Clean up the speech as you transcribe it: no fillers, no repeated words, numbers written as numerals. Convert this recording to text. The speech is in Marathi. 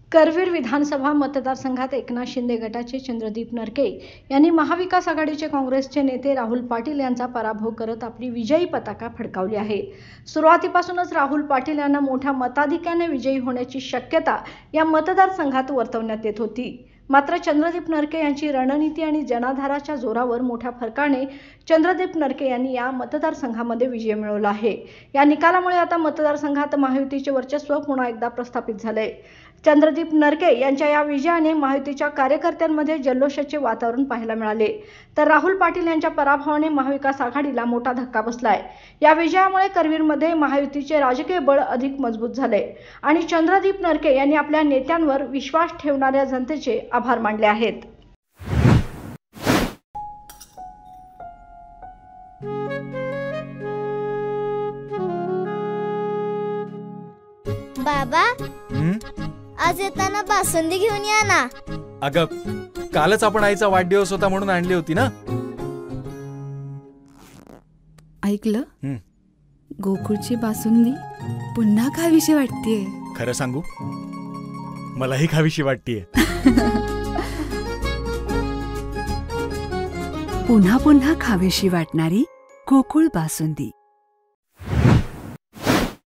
करवीर विधानसभा मतदारसंघात एकनाथ शिंदे गटाचे चंद्रदीप नरके यांनी महाविकास आघाडीचे काँग्रेसचे नेते राहुल पाटील यांचा पराभव करत आपली विजयी पताका फडकावली आहे। सुरुवातीपासूनच राहुल पाटील यांना मोठ्या मताधिक्याने विजयी होण्याची शक्यता या मतदारसंघात वर्तवण्यात येत होती। मात्र चंद्रदीप नरके यांची रणनीती आणि जनाधाराच्या जोरावर मोठ्या फरकाने चंद्रदीप नरके यांनी या मतदारसंघामध्ये विजय मिळवला आहे। या निकालामुळे आता मतदारसंघात महायुतीचे वर्चस्व पुन्हा एकदा प्रस्थापित झाले। चंद्रदीप नरके यांच्या या विजयाने महायुतीच्या कार्यकर्त्यांमध्ये जल्लोषाचे वातावरण पाहायला मिळाले, तर राहुल पाटील यांच्या पराभवाने महाविकास आघाडीला मोठा धक्का बसलाय। या विजयामुळे करवीरमध्ये महायुतीचे राजकीय बळ अधिक मजबूत झाले आणि चंद्रदीप नरके यांनी आपल्या नेत्यांवर विश्वास ठेवणाऱ्या जनतेचे आभार मानले आहेत। बाबा, आज येताना बासुंदी घेऊन या ना। अगं, कालच आपण आईचा वाढदिवस होता म्हणून आणली होती ना। ऐकलं, गोकुळची बासुंदी पुन्हा खावीशी वाटतेय। खरं सांगू, मलाही खावीशी वाटतेय। पुन्हा पुन्हा खावीशी वाटणारी गोकुळ बासुंदी।